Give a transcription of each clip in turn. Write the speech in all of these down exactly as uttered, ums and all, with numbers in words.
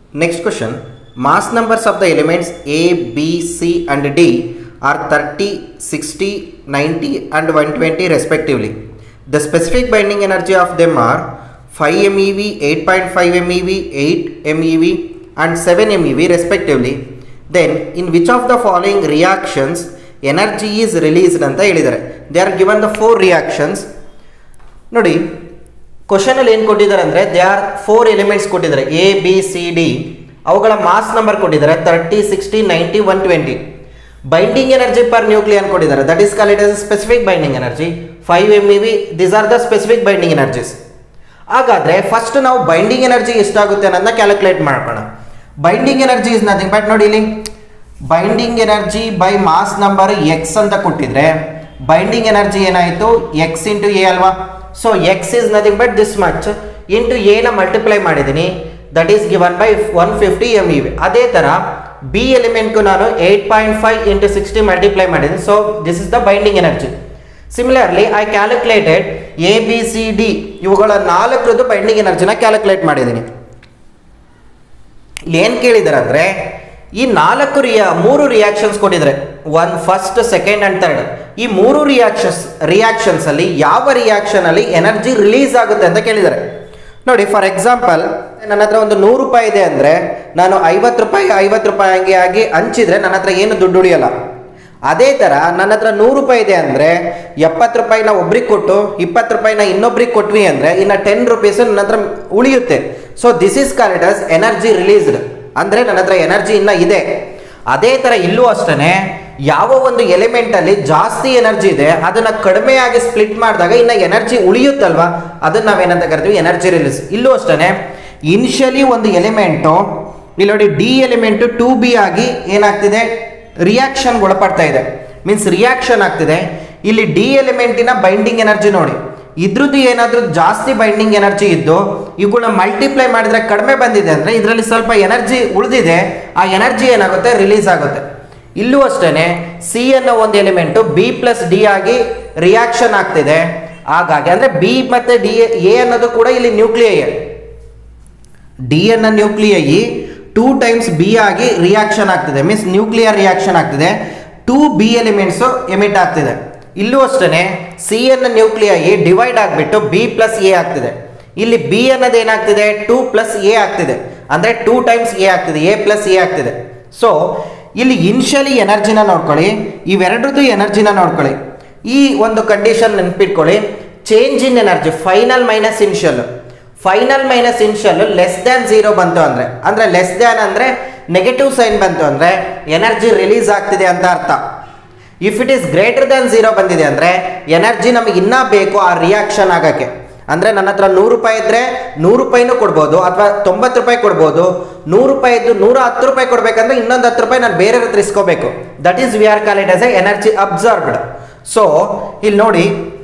Next question. Mass numbers of the elements A, B, C and D are thirty, sixty, ninety and one hundred twenty respectively. The specific binding energy of them are five MeV, eight point five MeV, eight MeV and seven MeV respectively. Then in which of the following reactions energy is released ಅಂತ ಹೇಳಿದ್ದಾರೆ. They are given the four reactions. ನೋಡಿ question ಅಲ್ಲಿ ಏನು ಕೊಟ್ಟಿದ್ದಾರೆ ಅಂದರೆ they are four elements ಕೊಟ್ಟಿದ್ದಾರೆ A B C D. ಅವುಗಳ mass number ಕೊಟ್ಟಿದ್ದಾರೆ thirty, sixty, ninety, one twenty. Binding energy per nucleon ಕೊಟ್ಟಿದ್ದಾರೆ, that is called it as specific binding energy. Five M E V, these are the specific binding energies. ಹಾಗಾದರೆ first ನಾವು binding energy ಎಷ್ಟಾಗುತ್ತೆ ಅನ್ನೋದನ್ನ calculate ಮಾಡೋಣ. Binding energy is nothing but ನೋಡಿ ಇಲ್ಲಿ binding energy by mass number X ಅಂತ ಕೊಟ್ಟಿದ್ರೆ binding energy ಏನಾಯಿತು ಎಕ್ಸ್ ಇಂಟು ಎ ಅಲ್ವಾ. So X is nothing but this much into ಎನ ಮಲ್ಟಿಪ್ಲೈ ಮಾಡಿದ್ದೀನಿ, that is given by one fifty M E V. ಅದೇ ಥರ ಬಿ ಎಲಿಮೆಂಟ್ಗೂ ನಾನು eight point five into sixty multiply ಮಾಡಿದ್ದೀನಿ. So this is the binding energy. Similarly I calculated A B C D ಇವುಗಳ ನಾಲ್ಕರದ್ದು binding ಎನರ್ಜಿನ calculate ಮಾಡಿದ್ದೀನಿ. ಇಲ್ಲಿ ಏನು ಕೇಳಿದ್ದಾರೆ ಅಂದರೆ ಈ ನಾಲ್ಕು ರಿಯಾ ಮೂರು ರಿಯಾಕ್ಷನ್ಸ್ ಕೊಟ್ಟಿದ್ದಾರೆ, one first, second and third. ಈ ಮೂರು ರಿಯಾಕ್ಷನ್ಸ್ ರಿಯಾಕ್ಷನ್ಸ್ ಅಲ್ಲಿ ಯಾವ ರಿಯಾಕ್ಷನ್ ಅಲ್ಲಿ ಎನರ್ಜಿ ರಿಲೀಸ್ ಆಗುತ್ತೆ ಅಂತ ಕೇಳಿದ್ದಾರೆ. ನೋಡಿ ಫಾರ್ ಎಕ್ಸಾಂಪಲ್ ನನ್ನ ಹತ್ರ ಒಂದು ನೂರು ರೂಪಾಯಿ ಇದೆ ಅಂದರೆ ನಾನು ಐವತ್ತು ರೂಪಾಯಿ ಐವತ್ತು ರೂಪಾಯಿ ಹಂಗೆ ಆಗಿ ಹಂಚಿದ್ರೆ ನನ್ನ ಹತ್ರ ಏನು ದುಡ್ಡು ಉಳಿಯಲ್ಲ. ಅದೇ ಥರ ನನ್ನ ಹತ್ರ ನೂರು ರೂಪಾಯಿ ಇದೆ ಅಂದರೆ ಎಪ್ಪತ್ತು ರೂಪಾಯಿನ ಒಬ್ರಿಗೆ ಕೊಟ್ಟು ಇಪ್ಪತ್ತು ರೂಪಾಯಿನ ಇನ್ನೊಬ್ರಿಗೆ ಕೊಟ್ವಿ ಅಂದರೆ ಇನ್ನು ಟೆನ್ ರುಪೀಸ್ ನನ್ನ ಹತ್ರ ಉಳಿಯುತ್ತೆ. So this is called as energy released, ಅಂದರೆ ನನ್ನ ಹತ್ರ ಎನರ್ಜಿ ಇನ್ನೂ ಇದೆ. ಅದೇ ಥರ ಇಲ್ಲೂ ಅಷ್ಟೇ ಯಾವ ಒಂದು ಎಲಿಮೆಂಟಲ್ಲಿ ಜಾಸ್ತಿ ಎನರ್ಜಿ ಇದೆ ಅದನ್ನು ಕಡಿಮೆಯಾಗಿ ಸ್ಪ್ಲಿಟ್ ಮಾಡಿದಾಗ ಇನ್ನು ಎನರ್ಜಿ ಉಳಿಯುತ್ತಲ್ವ, ಅದನ್ನು ನಾವೇನಂತ ಕರಿತೀವಿ ಎನರ್ಜಿ ರಿಲೀಸ್. ಇಲ್ಲೂ ಅಷ್ಟೇ ಇನಿಷಿಯಲಿ ಒಂದು ಎಲಿಮೆಂಟು ಇಲ್ಲಿ ನೋಡಿ ಡಿ ಎಲಿಮೆಂಟು ಟು ಬಿ ಆಗಿ ಏನಾಗ್ತಿದೆ ರಿಯಾಕ್ಷನ್ಗೆ ಒಳಪಡ್ತಾ ಇದೆ, ಮೀನ್ಸ್ ರಿಯಾಕ್ಷನ್ ಆಗ್ತಿದೆ. ಇಲ್ಲಿ ಡಿ ಎಲಿಮೆಂಟಿನ ಬೈಂಡಿಂಗ್ ಎನರ್ಜಿ ನೋಡಿ ಇದ್ರದ್ದು ಏನಾದರೂ ಜಾಸ್ತಿ ಬೈಂಡಿಂಗ್ ಎನರ್ಜಿ ಇದ್ದು ಇವುಗಳನ್ನ ಮಲ್ಟಿಪ್ಲೈ ಮಾಡಿದ್ರೆ ಕಡಿಮೆ ಬಂದಿದೆ ಅಂದರೆ ಇದರಲ್ಲಿ ಸ್ವಲ್ಪ ಎನರ್ಜಿ ಉಳಿದಿದೆ, ಆ ಎನರ್ಜಿ ಏನಾಗುತ್ತೆ ರಿಲೀಸ್ ಆಗುತ್ತೆ. ಇಲ್ಲೂ ಅಷ್ಟೇ ಸಿ ಅನ್ನೋ ಒಂದು ಎಲಿಮೆಂಟು ಬಿ ಪ್ಲಸ್ ಡಿ ಆಗಿ ರಿಯಾಕ್ಷನ್ ಆಗ್ತಿದೆ. ಹಾಗಾಗಿ ಅಂದರೆ ಬಿ ಮತ್ತು ಡಿ ಎ ಅನ್ನೋದು ಕೂಡ ಇಲ್ಲಿ ನ್ಯೂಕ್ಲಿಯೈ, ಡಿ ಅನ್ನೋ ನ್ಯೂಕ್ಲಿಯೈ ಟೂ ಟೈಮ್ಸ್ ಬಿ ಆಗಿ ರಿಯಾಕ್ಷನ್ ಆಗ್ತಿದೆ, ಮೀನ್ಸ್ ನ್ಯೂಕ್ಲಿಯರ್ ರಿಯಾಕ್ಷನ್ ಆಗ್ತಿದೆ. ಟೂ ಬಿ ಎಲಿಮೆಂಟ್ಸು ಎಮಿಟ್ ಆಗ್ತಿದೆ. ಇಲ್ಲೂ ಅಷ್ಟೇ ಸಿ ಅನ್ನೋ ನ್ಯೂಕ್ಲಿಯೈ ಡಿವೈಡ್ ಆಗಿಬಿಟ್ಟು ಬಿ ಪ್ಲಸ್ ಎ ಆಗ್ತಿದೆ. ಇಲ್ಲಿ ಬಿ ಅನ್ನೋದು ಏನಾಗ್ತಿದೆ ಟೂ ಪ್ಲಸ್ ಎ ಆಗ್ತಿದೆ, ಅಂದರೆ ಟೂ ಟೈಮ್ಸ್ ಎ ಆಗ್ತಿದೆ, ಎ ಪ್ಲಸ್ ಎ ಆಗ್ತಿದೆ. ಸೊ ಇಲ್ಲಿ ಇನಿಷಿಯಲಿ ಎನರ್ಜಿನ ನೋಡ್ಕೊಳ್ಳಿ, ಇವೆರಡರದ್ದು ಎನರ್ಜಿನ ನೋಡ್ಕೊಳ್ಳಿ. ಈ ಒಂದು ಕಂಡೀಷನ್ ನೆನ್ಪಿಟ್ಕೊಳ್ಳಿ, change in energy final minus initial, final minus initial less than zero ಬಂತು ಅಂದರೆ ಅಂದರೆ ಲೆಸ್ ದ್ಯಾನ್ ಅಂದರೆ ನೆಗೆಟಿವ್ ಸೈನ್ ಬಂತು ಅಂದರೆ ಎನರ್ಜಿ ರಿಲೀಸ್ ಆಗ್ತಿದೆ ಅಂತ ಅರ್ಥ. If it is greater than zero ಬಂದಿದೆ ಅಂದರೆ ಎನರ್ಜಿ ನಮಗೆ ಇನ್ನೂ ಬೇಕು ಆ ರಿಯಾಕ್ಷನ್ ಆಗೋಕ್ಕೆ. ಅಂದರೆ ನನ್ನ ಹತ್ರ ನೂರು ರೂಪಾಯಿ ಇದ್ದರೆ ನೂರು ರೂಪಾಯಿನೂ ಕೊಡ್ಬೋದು ಅಥವಾ ತೊಂಬತ್ತು ರೂಪಾಯಿ ಕೊಡ್ಬೋದು. ನೂರು ರೂಪಾಯಿ ಇದ್ದು ನೂರ ಹತ್ತು ರೂಪಾಯಿ ಕೊಡಬೇಕಂದ್ರೆ ಇನ್ನೊಂದು ಹತ್ತು ರೂಪಾಯಿ ನಾನು ಬೇರೆ ಹತ್ರ ಇಸ್ಕೋಬೇಕು. That is we are call it as a energy absorbed. So ಇಲ್ಲಿ ನೋಡಿ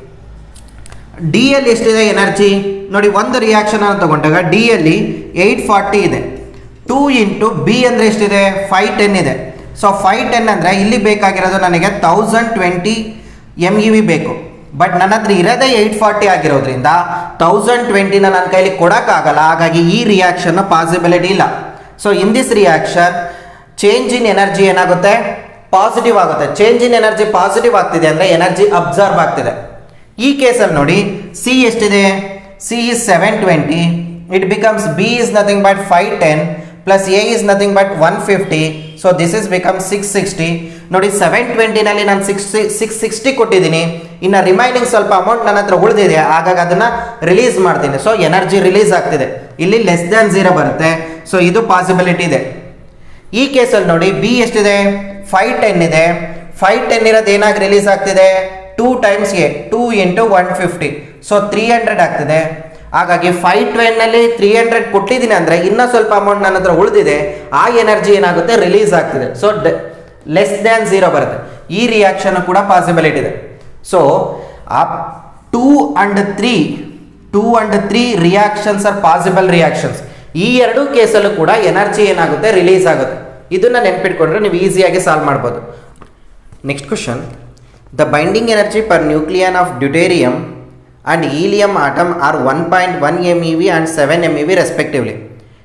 ಡಿ ಯಲ್ಲಿ ಎಷ್ಟಿದೆ ಎನರ್ಜಿ ನೋಡಿ, ಒಂದು ರಿಯಾಕ್ಷನ್ ಅನ್ನು ತಗೊಂಡಾಗ ಡಿ ಯಲ್ಲಿ ಏಯ್ಟ್ ಫಾರ್ಟಿ ಇದೆ, ಟೂ ಇಂಟು ಬಿ ಅಂದರೆ ಎಷ್ಟಿದೆ ಫೈವ್ ಟೆನ್ ಇದೆ. ಸೊ ಫೈವ್ ಟೆನ್ ಅಂದರೆ ಇಲ್ಲಿ ಬೇಕಾಗಿರೋದು ನನಗೆ thousand twenty M E V ಬೇಕು. ಬಟ್ ನನ್ನ ಹತ್ರ ಇರೋದೇ ಏಯ್ಟ್ ಫಾರ್ಟಿ ಆಗಿರೋದ್ರಿಂದ ತೌಸಂಡ್ ಟ್ವೆಂಟಿನ ನನ್ನ ಕೈಲಿ ಕೊಡೋಕ್ಕಾಗಲ್ಲ, ಹಾಗಾಗಿ ಈ ರಿಯಾಕ್ಷನ್ ಪಾಸಿಬಿಲಿಟಿ ಇಲ್ಲ. So in this reaction change in energy ಏನಾಗುತ್ತೆ ಪಾಸಿಟಿವ್ ಆಗುತ್ತೆ. ಚೇಂಜ್ ಇನ್ ಎನರ್ಜಿ ಪಾಸಿಟಿವ್ ಆಗ್ತಿದೆ ಅಂದರೆ ಎನರ್ಜಿ ಅಬ್ಸರ್ವ್ ಆಗ್ತಿದೆ. ಈ ಕೇಸಲ್ಲಿ ನೋಡಿ ಸಿ ಎಷ್ಟಿದೆ, C is seven twenty, it becomes B is nothing but five ten plus A is nothing but one fifty. So this is become six sixty. ನೋಡಿ seven ಟ್ವೆಂಟಿನಲ್ಲಿ ನಾನು ಸಿಕ್ಸ್ಟಿ ಸಿಕ್ಸ್ ಸಿಕ್ಸ್ಟಿ ಕೊಟ್ಟಿದ್ದೀನಿ, ಇನ್ನು ರಿಮೈನಿಂಗ್ ಸ್ವಲ್ಪ amount ನನ್ನ ಹತ್ರ ಉಳಿದಿದೆ, ಹಾಗಾಗಿ ಅದನ್ನು ರಿಲೀಸ್ ಮಾಡ್ತೀನಿ. ಸೊ ಎನರ್ಜಿ ರಿಲೀಸ್ ಆಗ್ತಿದೆ. ಇಲ್ಲಿ ಲೆಸ್ ದ್ಯಾನ್ ಝೀರೋ ಬರುತ್ತೆ. ಸೊ ಇದು ಪಾಸಿಬಿಲಿಟಿ ಇದೆ. ಈ ಕೇಸಲ್ಲಿ ನೋಡಿ ಬಿ ಎಷ್ಟಿದೆ ಫೈವ್ ಟೆನ್ ಇದೆ, ಫೈವ್ ಟೆನ್ ಇರೋದು ಏನಾಗಿ ರಿಲೀಸ್ ಆಗ್ತಿದೆ two times A, two into one fifty. So three hundred ಆಗ್ತಿದೆ. ಹಾಗಾಗಿ ಫೈವ್ ಟ್ವೆನ್ನಲ್ಲಿ ತ್ರೀ ಹಂಡ್ರೆಡ್ ಕೊಟ್ಟಿದ್ದೀನಿ ಅಂದರೆ ಇನ್ನೂ ಸ್ವಲ್ಪ ಅಮೌಂಟ್ ನನ್ನ ಹತ್ರ ಉಳಿದಿದೆ, ಆ ಎನರ್ಜಿ ಏನಾಗುತ್ತೆ ರಿಲೀಸ್ ಆಗ್ತಿದೆ. ಸೊ ಲೆಸ್ ದ್ಯಾನ್ ಝೀರೋ ಬರುತ್ತೆ. ಈ ರಿಯಾಕ್ಷನ್ ಕೂಡ ಪಾಸಿಬಿಲಿಟಿ ಇದೆ. ಸೊ ಆ two and three two and three reactions are possible reactions. ಈ ಎರಡೂ ಕೇಸಲ್ಲೂ ಕೂಡ ಎನರ್ಜಿ ಏನಾಗುತ್ತೆ ರಿಲೀಸ್ ಆಗುತ್ತೆ. ಇದನ್ನು ನೆನ್ಪಿಟ್ಕೊಂಡ್ರೆ ನೀವು ಈಸಿಯಾಗಿ ಸಾಲ್ವ್ ಮಾಡ್ಬೋದು. Next question, the binding energy per nucleon of deuterium and helium atom are one point one MeV and seven MeV respectively.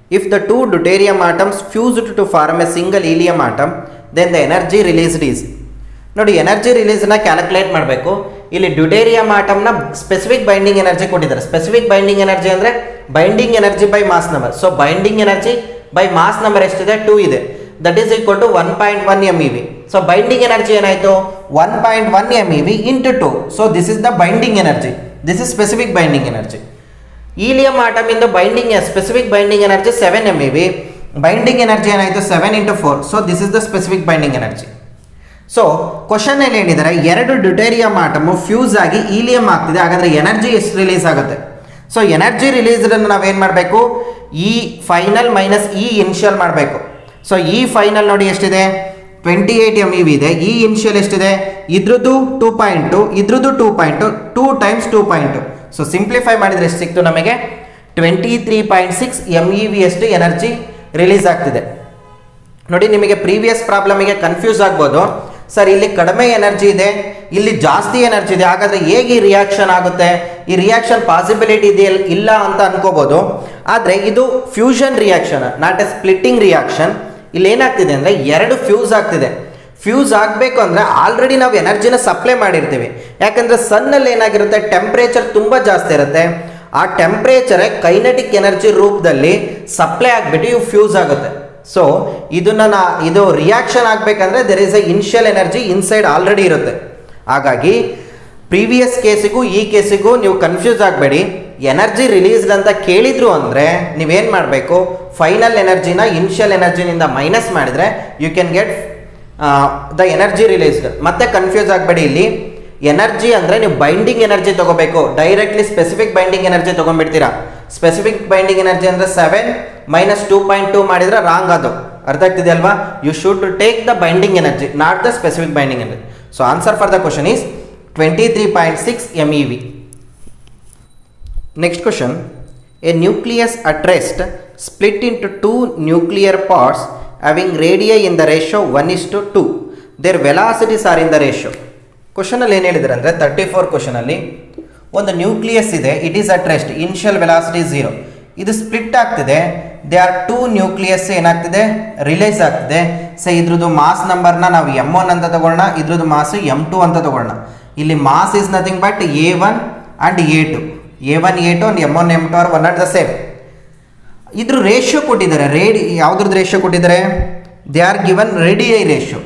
If the two deuterium atoms fused to form a single helium atom, then the energy released is. ನೋಡಿ energy ರಿಲೀಸ್ನ calculate ಮಾಡಬೇಕು. ಇಲ್ಲಿ deuterium ಆಟಮ್ನ specific binding energy ಕೊಟ್ಟಿದ್ದಾರೆ. Specific binding energy ಅಂದರೆ binding energy by mass number. So binding energy by mass number ಎಷ್ಟಿದೆ? Two ಇದೆ. That is equal to one point one M E V. So binding energy ಏನಾಯಿತು? One point one M E V into two. So this is the binding energy. This is specific binding energy. Helium atom ಇಂದ binding specific binding energy seven M E V. Binding energy ಏನಾಯಿತು? Seven into four. So this is the specific binding energy. So question ಅಲ್ಲಿ ಏನಿದ್ದಾರೆ, ಎರಡು deuterium atom fuse ಆಗಿ helium ಆಗ್ತಿದೆ, ಹಾಗಾದ್ರೆ energy ಎಷ್ಟು release ಆಗುತ್ತೆ? ಸೊ ಎನರ್ಜಿ ರಿಲೀಸ್ ನಾವೇನು ಮಾಡಬೇಕು? E final minus E initial ಮಾಡಬೇಕು. ಸೊ ಇ ಫೈನಲ್ ನೋಡಿ ಎಷ್ಟಿದೆ? Twenty eight M E V ಇದೆ. ಇ ಇನಿಷಿಯಲ್ ಎಷ್ಟಿದೆ? ಇದ್ರದ್ದು ಟೂ ಪಾಯಿಂಟ್ ಟು, ಇದ್ರದ್ದು two point two, two times two point two. So simplify ಮಾಡಿದರೆ ಎಷ್ಟು ಸಿಕ್ತು ನಮಗೆ? Twenty three point six M E V ಅಷ್ಟು ಎನರ್ಜಿ ರಿಲೀಸ್ ಆಗ್ತಿದೆ. ನೋಡಿ ನಿಮಗೆ ಪ್ರೀವಿಯಸ್ ಪ್ರಾಬ್ಲಮಿಗೆ ಕನ್ಫ್ಯೂಸ್ ಆಗ್ಬೋದು, ಸರ್ ಇಲ್ಲಿ ಕಡಿಮೆ ಎನರ್ಜಿ ಇದೆ, ಇಲ್ಲಿ ಜಾಸ್ತಿ ಎನರ್ಜಿ ಇದೆ, ಹಾಗಾದರೆ ಹೇಗೆ ಈ ರಿಯಾಕ್ಷನ್ ಆಗುತ್ತೆ? ಈ ರಿಯಾಕ್ಷನ್ ಪಾಸಿಬಿಲಿಟಿ ಇದೆಯಲ್ಲ ಇಲ್ಲ ಅಂತ ಅನ್ಕೋಬೋದು. ಆದರೆ ಇದು fusion reaction, not a splitting reaction. ಇಲ್ಲಿ ಏನಾಗ್ತಿದೆ ಅಂದರೆ ಎರಡು ಫ್ಯೂಸ್ ಆಗ್ತಿದೆ. ಫ್ಯೂಸ್ ಆಗಬೇಕು ಅಂದರೆ ಆಲ್ರೆಡಿ ನಾವು ಎನರ್ಜಿನ ಸಪ್ಲೈ ಮಾಡಿರ್ತೀವಿ. ಯಾಕಂದರೆ ಸನ್ನಲ್ಲಿ ಏನಾಗಿರುತ್ತೆ? ಟೆಂಪ್ರೇಚರ್ ತುಂಬ ಜಾಸ್ತಿ ಇರುತ್ತೆ. ಆ ಟೆಂಪ್ರೇಚರೇ ಕೈನೆಟಿಕ್ ಎನರ್ಜಿ ರೂಪದಲ್ಲಿ ಸಪ್ಲೈ ಆಗಿಬಿಟ್ಟು ಇವು ಫ್ಯೂಸ್ ಆಗುತ್ತೆ. ಸೊ ಇದನ್ನ ನಾ ಇದು ರಿಯಾಕ್ಷನ್ ಆಗಬೇಕಂದ್ರೆ there is a initial energy inside already ಇರುತ್ತೆ. ಹಾಗಾಗಿ ಪ್ರೀವಿಯಸ್ ಕೇಸಿಗೂ ಈ ಕೇಸಿಗೂ ನೀವು ಕನ್ಫ್ಯೂಸ್ ಆಗಬೇಡಿ. ಎನರ್ಜಿ ರಿಲೀಸ್ಡ್ ಅಂತ ಕೇಳಿದ್ರು ಅಂದರೆ ನೀವೇನು ಮಾಡಬೇಕು? ಫೈನಲ್ ಎನರ್ಜಿನ ಇನಿಷಿಯಲ್ ಎನರ್ಜಿನಿಂದ ಮೈನಸ್ ಮಾಡಿದರೆ you can get the energy released. ಮತ್ತೆ ಕನ್ಫ್ಯೂಸ್ ಆಗಬೇಡಿ. ಇಲ್ಲಿ ಎನರ್ಜಿ ಅಂದರೆ ನೀವು ಬೈಂಡಿಂಗ್ ಎನರ್ಜಿ ತೊಗೋಬೇಕು. ಡೈರೆಕ್ಟ್ಲಿ ಸ್ಪೆಸಿಫಿಕ್ ಬೈಂಡಿಂಗ್ ಎನರ್ಜಿ ತೊಗೊಂಡ್ಬಿಡ್ತೀರಾ. ಸ್ಪೆಸಿಫಿಕ್ ಬೈಂಡಿಂಗ್ ಎನರ್ಜಿ ಅಂದರೆ seven minus two point two ಮಾಡಿದರೆ ರಾಂಗ್. ಅದು ಅರ್ಥ ಆಗ್ತಿದೆ ಅಲ್ವಾ? You should to take the binding energy, not the specific binding energy. So answer for the question is twenty three point six M E V. Next question, a nucleus at rest split into two nuclear parts having radii in the ratio one is to two, their velocities are in the ratio. ಕ್ವಶನಲ್ಲಿ ಏನು ಹೇಳಿದ್ದಾರೆ ಅಂದರೆ thirty four ಕ್ವಶನಲ್ಲಿ ಒಂದು nucleus ಇದೆ, it is at rest, initial velocity zero. ಇದು split ಆಗ್ತಿದೆ, they are two nucleus ಏನಾಗ್ತಿದೆ? ರಿಲೈಸ್ ಆಗ್ತಿದೆ. ಸೊ ಇದ್ರದ್ದು ಮಾಸ್ ನಂಬರ್ನ ನಾವು ಎಮ್ ಒನ್ ಅಂತ ತಗೊಳ್ಳೋಣ, ಇದ್ರದ್ದು ಮಾಸ್ ಎಮ್ ಟು ಅಂತ ತಗೊಳ್ಳೋಣ. ಇಲ್ಲಿ mass is nothing but A one and A two. A one A two and M one M two are one and the same. ಇದ್ರ ರೇಷಿಯೋ ಕೊಟ್ಟಿದ್ದಾರೆ. ರೇಡಿ ಯಾವುದ್ರದ್ದು ರೇಷಿಯೋ ಕೊಟ್ಟಿದ್ದಾರೆ? They are given radii ratio.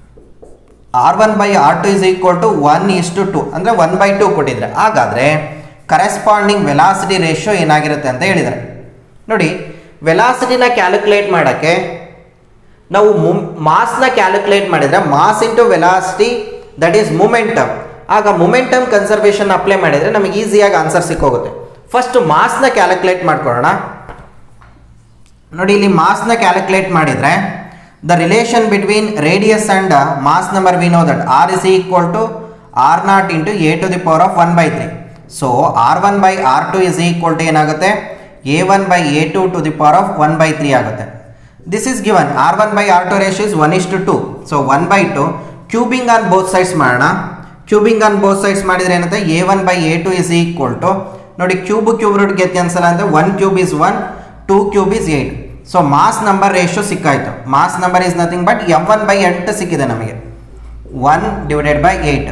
R one by R two is equal to one is to two ಅಂದರೆ one by two ಕೊಟ್ಟಿದ್ದಾರೆ. ಹಾಗಾದರೆ corresponding velocity ratio ಏನಾಗಿರುತ್ತೆ ಅಂತ ಹೇಳಿದ್ದಾರೆ. ನೋಡಿ ವೆಲಾಸಿಟಿನ ಕ್ಯಾಲ್ಕುಲೇಟ್ ಮಾಡೋಕ್ಕೆ ನಾವು ಮುಮ್ ಮಾಸ್ನ ಕ್ಯಾಲ್ಕುಲೇಟ್ ಮಾಡಿದರೆ mass into velocity that is momentum. ಆಗ ಮೊಮೆಂಟಮ್ ಕನ್ಸರ್ವೇಷನ್ ಅಪ್ಲೈ ಮಾಡಿದರೆ ನಮಗೆ ಈಸಿಯಾಗಿ ಆನ್ಸರ್ ಸಿಕ್ಕೋಗುತ್ತೆ. ಫಸ್ಟ್ ಮಾಸ್ನ ಕ್ಯಾಲ್ಕುಲೇಟ್ ಮಾಡ್ಕೊಳ್ಳೋಣ. ನೋಡಿ ಇಲ್ಲಿ ಮಾಸ್ನ ಕ್ಯಾಲ್ಕುಲೇಟ್ ಮಾಡಿದರೆ the relation between radius and uh, mass number we know that r is equal to r naught into a to the power of one by three. So r one by r two is equal to ಏನಾಗುತ್ತೆ? a one by a two to the power of one by three ಆಗುತ್ತೆ. This is given. r one by r two ratio is one is to two. So one by two. Cubing on both sides ಮಾಡೋಣ. Cubing on both sides ಮಾಡಿದರೆ ಏನಾಗುತ್ತೆ? a one by a two is equal to, ನೋಡಿ cube cube root ಗೆ cancel ಅಂದರೆ one cube is one, two cube is eight. So mass number ratio ಸಿಕ್ಕಾಯಿತು. Mass number is nothing but M one by ಎಂಟು ಸಿಕ್ಕಿದೆ ನಮಗೆ, one divided by eight.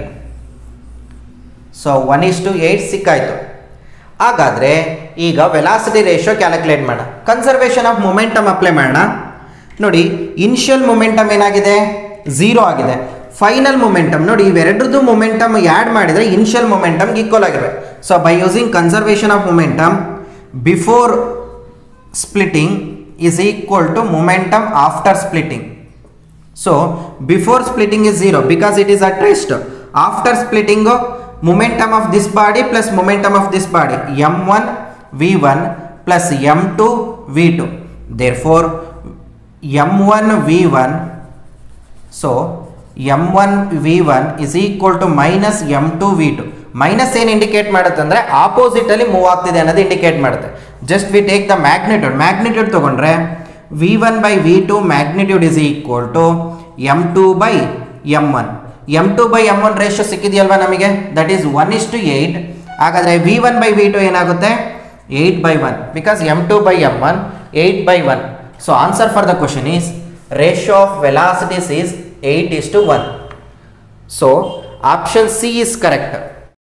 So one is to eight ಸಿಕ್ಕಾಯಿತು. ಹಾಗಾದರೆ ಈಗ velocity ratio calculate ಮಾಡೋಣ. Conservation of momentum apply ಮಾಡೋಣ. ನೋಡಿ initial momentum ಏನಾಗಿದೆ? Zero ಆಗಿದೆ. ಫೈನಲ್ ಮೊಮೆಂಟಮ್ ನೋಡಿ ಇವೆರಡರದ್ದು ಮೊಮೆಂಟಮ್ ಆ್ಯಡ್ ಮಾಡಿದರೆ ಇನಿಷಿಯಲ್ ಮೊಮೆಂಟಮ್ಗೆ ಈಕ್ವಲ್ ಆಗಿರಬೇಕು. So by using conservation of momentum before splitting is equal to momentum after splitting. So before splitting is zero because it is at rest. After splitting, momentum of this body plus momentum of this body, m one v one plus m two v two. Therefore m one v one, so m one v one is equal to minus m two v two. Minus ಏನು indicate ಮಾಡುತ್ತೆ ಅಂದರೆ ಆಪೋಸಿಟಲ್ಲಿ move ಆಗ್ತಿದೆ ಅನ್ನೋದು indicate ಮಾಡುತ್ತೆ. Just we take the magnitude. Magnitude ತೊಗೊಂಡ್ರೆ V one by V two magnitude is equal to M two by M one. M two by M one ratio ಸಿಕ್ಕಿದೆಯಲ್ವಾ ನಮಗೆ? That is one is to eight. ಹಾಗಾದರೆ V one by V two ಏನಾಗುತ್ತೆ? Eight by one. Because M two by M one eight by one. So answer for the question is ratio of velocities is eight is to one. So option C is correct.